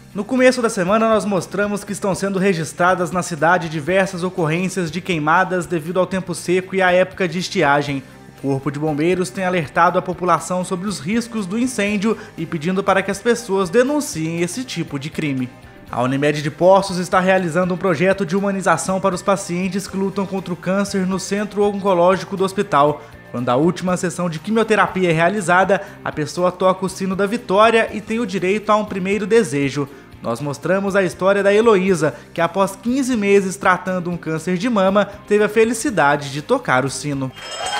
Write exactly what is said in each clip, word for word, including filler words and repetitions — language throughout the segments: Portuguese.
No começo da semana nós mostramos que estão sendo registradas na cidade diversas ocorrências de queimadas devido ao tempo seco e à época de estiagem. O Corpo de Bombeiros tem alertado a população sobre os riscos do incêndio e pedindo para que as pessoas denunciem esse tipo de crime. A Unimed de Poços está realizando um projeto de humanização para os pacientes que lutam contra o câncer no centro oncológico do hospital. Quando a última sessão de quimioterapia é realizada, a pessoa toca o sino da vitória e tem o direito a um primeiro desejo. Nós mostramos a história da Heloísa, que após quinze meses tratando um câncer de mama, teve a felicidade de tocar o sino.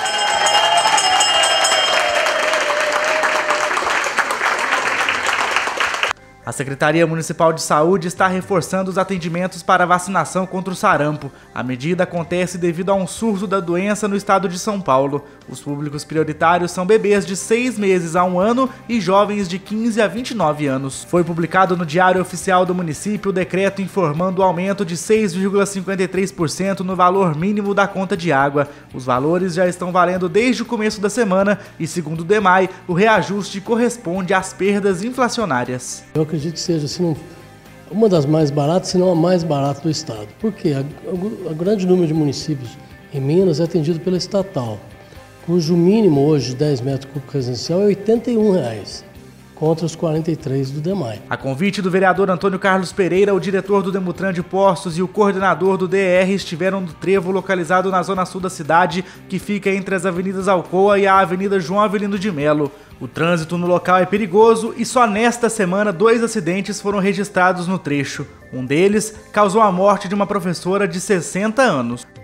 A Secretaria Municipal de Saúde está reforçando os atendimentos para vacinação contra o sarampo. A medida acontece devido a um surto da doença no estado de São Paulo. Os públicos prioritários são bebês de seis meses a um ano e jovens de quinze a vinte e nove anos. Foi publicado no Diário Oficial do município o decreto informando o aumento de seis vírgula cinquenta e três por cento no valor mínimo da conta de água. Os valores já estão valendo desde o começo da semana e, segundo o DEMAI, o reajuste corresponde às perdas inflacionárias. Eu acredito que seja assim, uma das mais baratas, se não a mais barata do estado. Porque o grande número de municípios em Minas é atendido pela estatal, cujo mínimo hoje de dez metros cúbicos residencial é oitenta e um reais, contra os quarenta e três do DEMAI. A convite do vereador Antônio Carlos Pereira, o diretor do Demutran de Poços e o coordenador do D R estiveram no trevo localizado na zona sul da cidade, que fica entre as avenidas Alcoa e a Avenida João Avelino de Melo. O trânsito no local é perigoso e só nesta semana dois acidentes foram registrados no trecho. Um deles causou a morte de uma professora de sessenta anos.